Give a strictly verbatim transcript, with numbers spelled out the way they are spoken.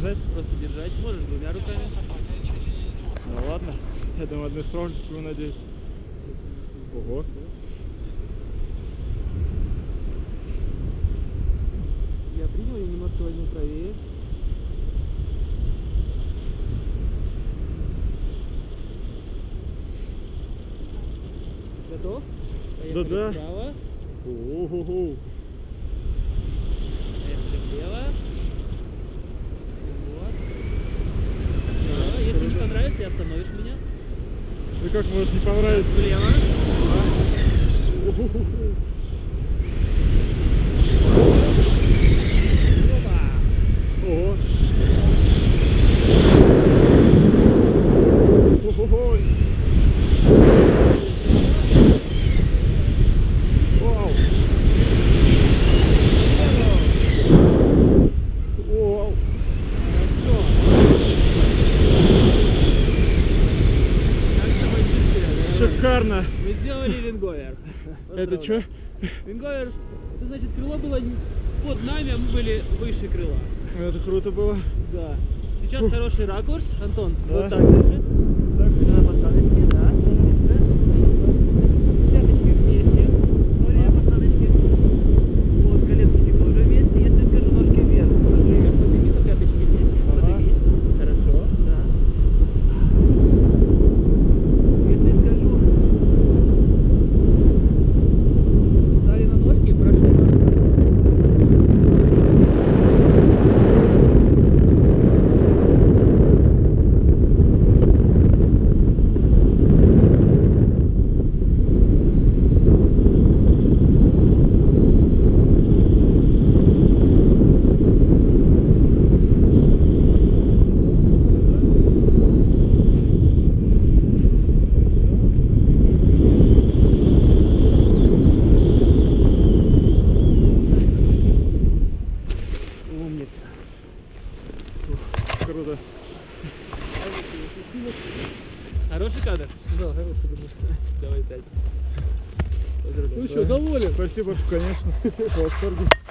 держать? Просто держать. Можешь двумя руками. Ну ладно. Я думаю, одной справлюсь, чего надеяться. Ого. Я принял, я немножко возьму правее. Готов? Поехали Да-да. вправо. Ого-го. Поехали влево. Вот. Вправо. Если не понравится, остановишь меня. Ну как может не понравиться? Влево. Ого-го. Опа. Ого. Ого-го. Вау. Вау. Хорошо. Как с тобой чувствуешь? Шикарно. Мы сделали винговер. Это что? Винговер, это значит, крыло было под нами, а мы были выше крыла. Это круто было. Да. Сейчас Фух. Хороший ракурс. Антон, Да. вот так держи. Так, на посадочке, да. Отлично. Пяточки вместе. Во время посадочки. Вот, коленочки тоже вместе. Если скажу ножки вверх, ножки вверх, подними, то пяточки вместе. Ага. Подними. Хорошо, да. Если скажу, встали на ножки и прошли назад. Круто. Хороший кадр? Да, хороший, конечно. Давай пять. Ну что, доволен? Спасибо, конечно. В восторге.